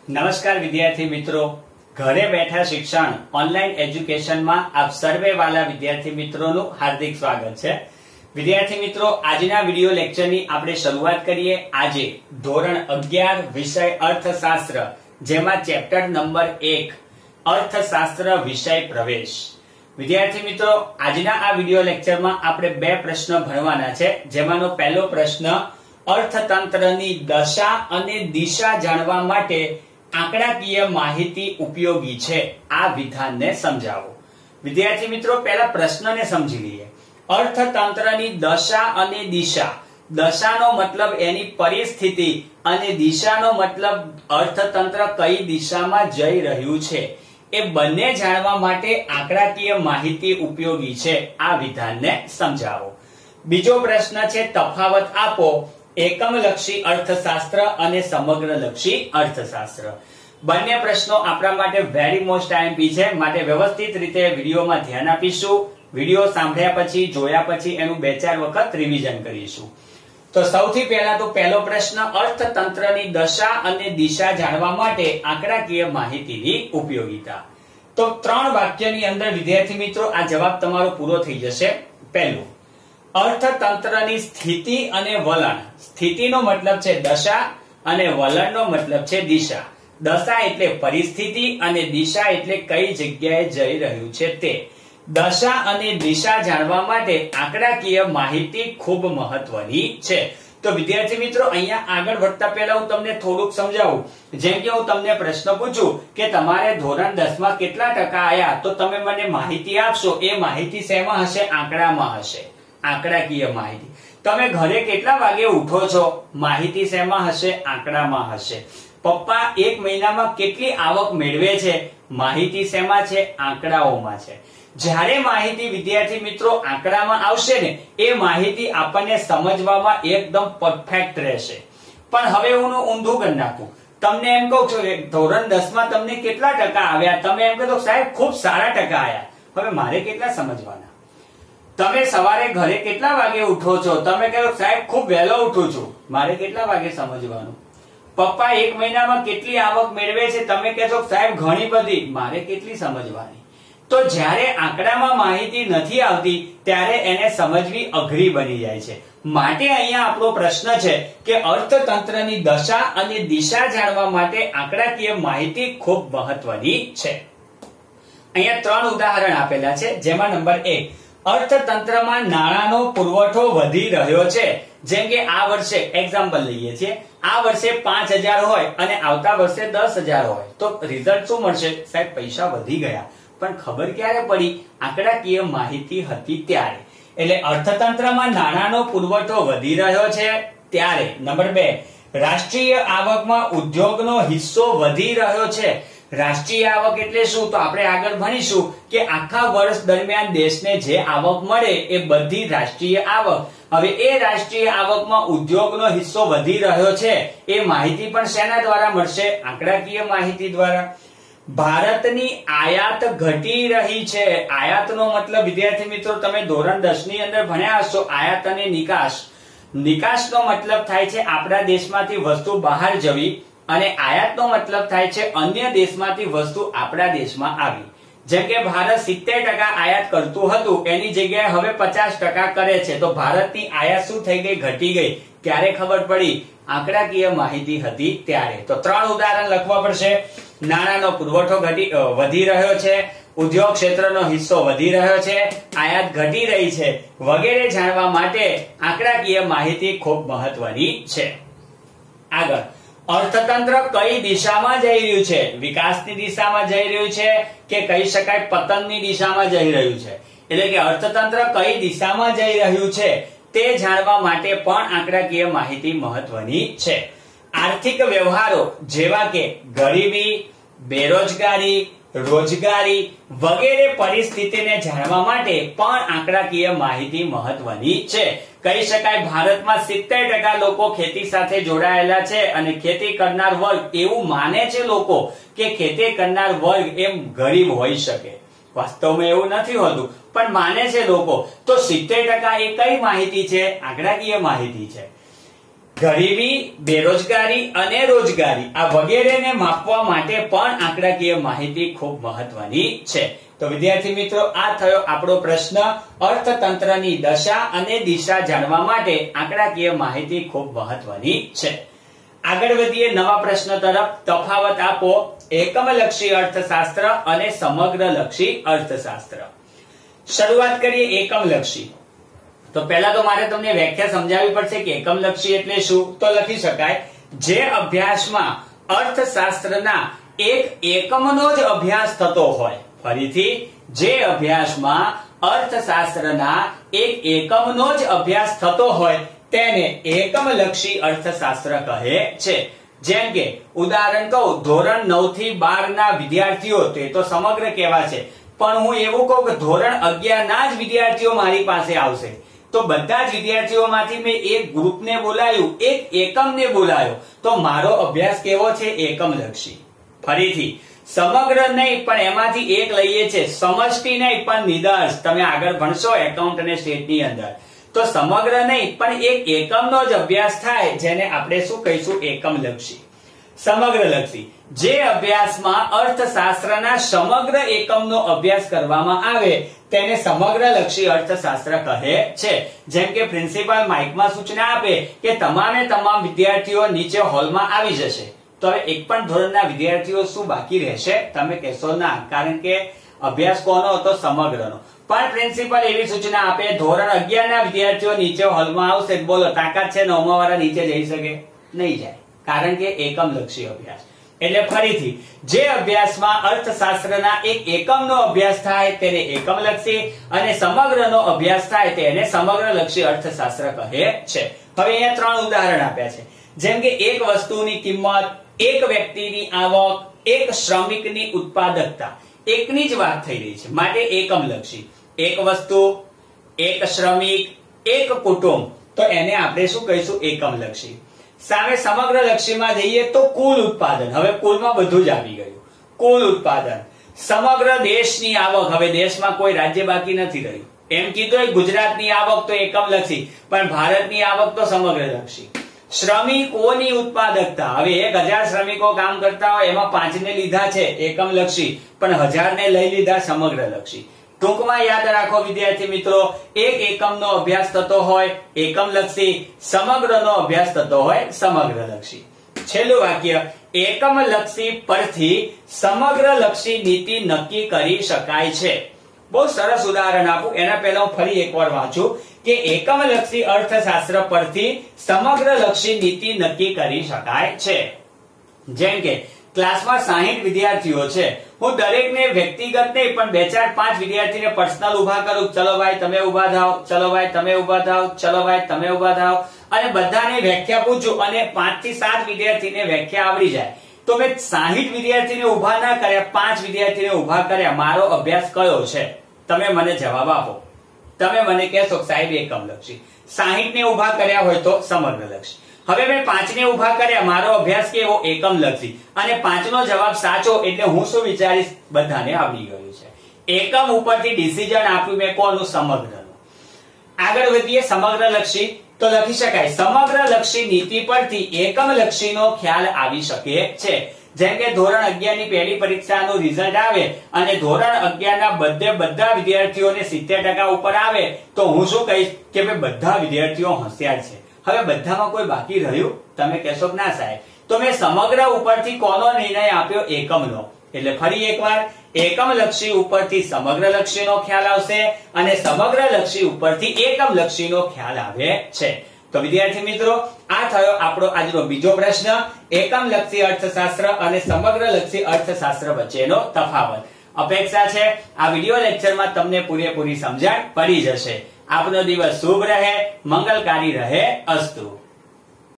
નમસ્કાર વિદ્યાર્થી મિત્રો, ઘરે બેઠા શિક્ષણ ઓનલાઈન એજ્યુકેશનમાં આપ સર્વે વાલા વિદ્યાર્થી મિત્રોનું હાર્દિક સ્વાગત છે। વિદ્યાર્થી મિત્રો, આજના વિડિયો લેક્ચરની આપણે શરૂઆત કરીએ। આજે ધોરણ 11 વિષય અર્થશાસ્ત્ર, જેમાં ચેપ્ટર નંબર 1 અર્થશાસ્ત્ર વિષય પ્રવેશ। વિદ્યાર્થી મિત્રો, આજના આ વિડિયો લેક્ચરમાં આપણે બે પ્રશ્ન ભણવાના છે, જેમાંનો પહેલો પ્રશ્ન અર્થતંત્રની દશા અને દિશા જાણવા માટે આંકડાકીય માહિતી ઉપયોગી છે, આ વિધાનને સમજાવો। વિદ્યાર્થી મિત્રો, પહેલા પ્રશ્નને સમજી લઈએ। અર્થતંત્રની દશા અને દિશા, દશાનો મતલબ એની પરિસ્થિતિ અને દિશાનો મતલબ અર્થતંત્ર કઈ દિશામાં જઈ રહ્યું છે, એ બંને જાણવા માટે આંકડાકીય માહિતી ઉપયોગી છે, આ વિધાનને સમજાવો। બીજો પ્રશ્ન છે તફાવત આપો, એકમલક્ષી અર્થશાસ્ત્ર અને સમગ્રલક્ષી અર્થશાસ્ત્ર। બંને પ્રશ્નો આપણા માટે વેરી મોસ્ટ આઈએમપી છે, માટે વ્યવસ્થિત રીતે વિડિયોમાં ધ્યાન આપીશું। વિડિયો સાંભળ્યા પછી, જોયા પછી એનું 2-4 વખત રિવિઝન કરીશું। તો સૌથી પહેલા તો પહેલો પ્રશ્ન, અર્થતંત્રની દશા અને દિશા જાણવા માટે આંકડાકીય માહિતીની ઉપયોગિતા। તો 3 વાક્યની અંદર વિદ્યાર્થી મિત્રો આ જવાબ તમારો પૂરો થઈ જશે। પહેલું, અર્થતંત્રની સ્થિતિ અને વલણ। સ્થિતિનો મતલબ છે દશા અને વલણનો મતલબ છે દિશા। દશા એટલે પરિસ્થિતિ અને દિશા એટલે કઈ જગ્યાએ જઈ રહ્યું છે તે। દશા અને દિશા જાણવા માટે આંકડાકીય માહિતી ખૂબ મહત્વની છે। તો વિદ્યાર્થી મિત્રો, અહીંયા આગળ વધતા પહેલા હું તમને થોડુંક સમજાવું। જેમ કે હું તમને પ્રશ્ન પૂછું કે તમારે ધોરણ 10 માં કેટલા ટકા આયા, તો તમે મને માહિતી આપશો। એ માહિતી શેમાં હશે? આંકડામાં હશે, આંકડાકીય માહિતી। તમે ઘરે કેટલા વાગે ઉઠો છો? માહિતી શેમાં હશે? આંકડામાં હશે। પપ્પા એક મહિનામાં કેટલી આવક મેળવે છે? માહિતી શેમાં છે? આંકડાઓમાં છે। જ્યારે માહિતી વિદ્યાર્થી મિત્રો આંકડામાં આવશે ને, એ માહિતી આપણને સમજવામાં એકદમ પરફેક્ટ રહેશે। પણ હવે હું ઊંધું કરી નાખું, તમને એમ કહું છું કે ધોરણ 10 માં તમને કેટલા ટકા આવ્યા, તમે એમ કહો સાહેબ ખૂબ સારા ટકા આવ્યા। હવે મારે કેટલા સમજવાના? તમે સવારે ઘરે કેટલા વાગે ઉઠો છો? તમે કહો સાહેબ ખૂબ વહેલો ઉઠું છું, મારે કેટલા વાગે સમજવાનું? પપ્પા એક મહિનામાં કેટલી આવક મેળવે છે? તમે કહેશો સાહેબ ઘણી બધી, મારે કેટલી સમજવાની? તો જ્યારે આંકડામાં માહિતી નથી આવતી ત્યારે એને સમજવી અઘરી બની જાય છે। માટે અહીંયા આપણો પ્રશ્ન છે કે અર્થતંત્રની દશા અને દિશા જાણવા માટે આંકડાકીય માહિતી ખૂબ મહત્વની છે। અહીંયા 3 ઉદાહરણ આપેલા છે, જેમાં નંબર 1, અર્થતંત્રમાં નાણાંનો પુરવઠો વધી રહ્યો છે। જેમ કે આ વર્ષે એક્ઝામ્પલ લઈએ છીએ, આ વર્ષે 5000 હોય અને આવતા વર્ષે 10000 હોય, તો રિઝલ્ટ શું મળશે? સાહેબ પૈસા વધી ગયા। પણ ખબર ક્યારે પડી? આંકડાકીય માહિતી હતી ત્યારે। એટલે અર્થતંત્રમાં નાણાંનો પુરવઠો વધી રહ્યો છે ત્યારે। નંબર 2, રાષ્ટ્રીય આવકમાં ઉદ્યોગનો હિસ્સો વધી રહ્યો છે। રાષ્ટ્રીય આવક એટલે શું? તો આપણે આગળ ભણીશું કે આખા વર્ષ દરમિયાન દેશને જે આવક મળે એ બધી રાષ્ટ્રીય આવક। હવે એ રાષ્ટ્રીય આવકમાં ઉદ્યોગનો હિસ્સો વધી રહ્યો છે, એ માહિતી પણ શેના દ્વારા મળશે? આંકડાકીય માહિતી દ્વારા। ભારતની આયાત ઘટી રહી છે। આયાતનો મતલબ વિદ્યાર્થી મિત્રો તમે ધોરણ 10 ની અંદર ભણ્યા હશો, આયાત અને નિકાસ। નિકાસનો મતલબ થાય છે આપણા દેશમાંથી વસ્તુ બહાર જવી, અને આયાતનો મતલબ થાય છે અન્ય દેશમાંથી વસ્તુ આપણા દેશમાં આવી। જેમ કે ભારત 70% આયાત કરતું હતું, એની જગ્યાએ હવે 50% કરે છે। તો ભારતની આયાત શું થઈ ગઈ? ઘટી ગઈ। ક્યારે ખબર પડી? આંકડાકીય માહિતી હતી ત્યારે। તો 3 ઉદાહરણ લખવા પડશે। નાણાંનો પુરવઠો વધી રહ્યો છે, ઉદ્યોગ ક્ષેત્રનો હિસ્સો વધી રહ્યો છે, આયાત ઘટી રહી છે, વગેરે જાણવા માટે આંકડાકીય માહિતી ખૂબ મહત્વની છે। આગળ, અર્થતંત્ર કઈ દિશામાં જઈ રહ્યું છે? વિકાસની દિશામાં જઈ રહ્યું છે કે કહી શકાય પતનની દિશામાં જઈ રહ્યું છે? એટલે કે અર્થતંત્ર કઈ દિશામાં જઈ રહ્યું છે તે જાણવા માટે પણ આંકડાકીય માહિતી મહત્વની છે। આર્થિક વ્યવહારો જેવા કે ગરીબી, બેરોજગારી, રોજગારી વગેરે પરિસ્થિતિને જાણવા માટે પણ આંકડાકીય માહિતી મહત્વની છે। કહી શકાય ભારતમાં 70% લોકો ખેતી સાથે જોડાયેલા છે, અને ખેતી કરનાર વર્ગ એવું માને છે લોકો કે ખેતી કરનાર વર્ગ એમ ગરીબ હોઈ શકે। વાસ્તવમાં એવું નથી હોતું, પણ માને છે લોકો। તો 70% એ કઈ માહિતી છે? આંકડાકીય માહિતી છે। ગરીબી, બેરોજગારી અને રોજગારી આ વગેરેને માપવા માટે પણ આંકડાકીય માહિતી ખૂબ મહત્વની છે. તો વિદ્યાર્થી મિત્રો, આ થયો આપણો પ્રશ્ન. અર્થતંત્રની દશા અને દિશા જાણવા માટે આંકડાકીય માહિતી ખૂબ મહત્વની છે. આગળ વધીએ નવા પ્રશ્ન તરફ. તફાવત આપો એકમલક્ષી અર્થશાસ્ત્ર અને સમગ્રલક્ષી અર્થશાસ્ત્ર. શરૂઆત કરીએ એકમલક્ષી. તો પહેલા તો મારે તમને વ્યાખ્યા સમજાવવી પડશે કે એકમલક્ષી એટલે શું. તો લખી શકાય, જે અભ્યાસમાં અર્થશાસ્ત્રના એક એકમનો જ અભ્યાસ થતો હોય. ફરીથી, જે અભ્યાસમાં અર્થશાસ્ત્રના એક એકમનો જ અભ્યાસ થતો હોય તેને એકમલક્ષી અર્થશાસ્ત્ર કહે છે. જેમ કે ઉદાહરણ કહું, ધોરણ 9 થી 12 ના વિદ્યાર્થીઓ, તે તો સમગ્ર કહેવા છે, પણ હું એવું કહું કે ધોરણ 11 ના જ વિદ્યાર્થીઓ મારી પાસે આવશે, તો બધા જ વિદ્યાર્થીઓમાંથી મેં એક ગ્રુપને બોલાયું, એક એકમને બોલાયો, તો મારો અભ્યાસ કેવો છે? એકમલક્ષી. ફરીથી, સમગ્ર નહીં પણ એમાંથી એક લઈએ છે, સમષ્ટિ નહીં પણ નિદર્શ. તમે આગળ ભણશો એકાઉન્ટ અને સ્ટેટ ની અંદર, તો સમગ્ર નહીં પણ એક એકમનો જ અભ્યાસ થાય, જેને આપણે શું કહીશું? એકમલક્ષી. સમગ્રલક્ષી, જે અભ્યાસમાં અર્થશાસ્ત્રના સમગ્ર એકમનો અભ્યાસ કરવામાં આવે તેને સમગ્રલક્ષી અર્થશાસ્ત્ર કહે છે. જેમ કે પ્રિન્સિપાલ માઇકમાં સૂચના આપે કે તમામે તમામ વિદ્યાર્થીઓ નીચે હોલમાં આવી જશે, તો હવે એક પણ ધોરણના વિદ્યાર્થીઓ શું બાકી રહેશે? તમે કહેશો ના, કારણ કે અભ્યાસ કોનો હતો? સમગ્રનો. પણ પ્રિન્સિપલ એવી સૂચના આપે, ધોરણ 11 ના વિદ્યાર્થીઓ નીચે હોલમાં આવશે, બોલો તાકાત છે 9મા વાળા નીચે જઈ શકે? નહીં જાય, કારણ કે એકમલક્ષી અભ્યાસ. એટલે ફરીથી, જે અભ્યાસમાં અર્થશાસ્ત્રના એક એકમનો અભ્યાસ થાય તેને એકમલક્ષી અને સમગ્રનો અભ્યાસ થાય તેને સમગ્રલક્ષી અર્થશાસ્ત્ર કહે છે. હવે અહીંયા 3 ઉદાહરણ આપ્યા છે. જેમ કે એક વસ્તુની કિંમત, એક વ્યક્તિની આવક, એક શ્રમિકની ઉત્પાદકતા, એકની જ વાત થઈ રહી છે, માટે એકમલક્ષી. એક વસ્તુ, એક શ્રમિક, એક કુટુંબ, તો એને આપણે શું કહીશું? એકમલક્ષી. સામે સમગ્રલક્ષીમાં જઈએ તો કુલ ઉત્પાદન, હવે કુલમાં બધું જ આવી ગયું. કુલ ઉત્પાદન, સમગ્ર દેશની આવક, હવે દેશમાં કોઈ રાજ્ય બાકી નથી રહ્યું. એમ કીધું ગુજરાતની આવક તો એકમલક્ષી, પણ ભારતની આવક તો સમગ્રલક્ષી. શ્રમિકોની ઉત્પાદકતા, હવે 1000 શ્રમિકો કામ કરતા હોય, એમાં 5 ને લીધા છે એકમલક્ષી, પણ 1000 ને લઈ લીધા સમગ્રલક્ષી. ટૂંકમાં યાદ રાખો વિદ્યાર્થી મિત્રો, એક એકમનો અભ્યાસ થતો હોય એકમલક્ષી, સમગ્રનો અભ્યાસ થતો હોય સમગ્રલક્ષી. છેલ્લું વાક્ય, એકમલક્ષી પરથી સમગ્રલક્ષી નીતિ નક્કી કરી શકાય છે. બહુ સરસ ઉદાહરણ આપું, એના પહેલા હું ફરી એકવાર વાંચું કે એકમલક્ષી અર્થશાસ્ત્ર પરથી સમગ્રલક્ષી નીતિ નક્કી કરી શકાય છે. જેમ કે ક્લાસમાં 60 વિદ્યાર્થીઓ છે, હું દરેકને વ્યક્તિગત નહીં પણ 2 4 5 વિદ્યાર્થીને પર્સનલ ઉભા કરું, ચલો ભાઈ તમે ઉભા થાઓ, ચલો ભાઈ તમે ઉભા થાઓ, ચલો ભાઈ તમે ઉભા થાઓ, અને બધાને વ્યાખ્યા પૂછું અને 5 થી 7 વિદ્યાર્થીને વ્યાખ્યા આવડી જાય, તો મેં 60 વિદ્યાર્થીને ઉભા ના કર્યા, 5 વિદ્યાર્થીને ઉભા કર્યા. મારો અભ્યાસ કયો છે? તમે મને જવાબ આપો. તમે મને કહેશો સાહેબ એકમલક્ષી. 60 ને ઉભા કર્યા હોય તો સમગ્રલક્ષી. હવે મેં 5 ને ઉભા કર્યા, મારો અભ્યાસ કેવો? એકમલક્ષી. અને 5 નો જવાબ સાચો એટલે હું શું વિચારીશ? બધાને આવડી ગયું છે. એકમ ઉપરથી ડિસિઝન આપ્યું મેં કોનું? સમગ્રનું. આગળ વધીએ સમગ્રલક્ષી. તો લખી શકાય, સમગ્રલક્ષી નીતિ પરથી એકમલક્ષીનો ખ્યાલ આવી શકે છે. જેમ કે ધોરણ 11 ની પહેલી પરીક્ષાનું રિઝલ્ટ આવે અને ધોરણ 11 ના બધા વિદ્યાર્થીઓને 70% ઉપર આવે, તો હું શું કહીશ કે ભાઈ બધા વિદ્યાર્થીઓ હોશિયાર છે. હવે બધામાં કોઈ બાકી રહ્યું? તમે કહેશો ના સાહેબ, તો મેં સમગ્ર ઉપરથી કોનો નિર્ણય આપ્યો? એકમનો. એટલે ફરી એકવાર, એકમલક્ષી ઉપરથી સમગ્રલક્ષીનો ખ્યાલ આવશે અને સમગ્રલક્ષી ઉપરથી એકમલક્ષીનો ખ્યાલ આવે છે. તો વિદ્યાર્થી મિત્રો, આ થયો આપણો આજનો બીજો પ્રશ્ન, એકમલક્ષી અર્થશાસ્ત્ર અને સમગ્રલક્ષી અર્થશાસ્ત્ર વચ્ચેનો તફાવત. અપેક્ષા છે આ વિડિયો લેક્ચરમાં તમને પૂરેપૂરી સમજણ પડી જશે. આપનો દિવસ શુભ રહે, મંગલકારી રહે. અસ્તુ.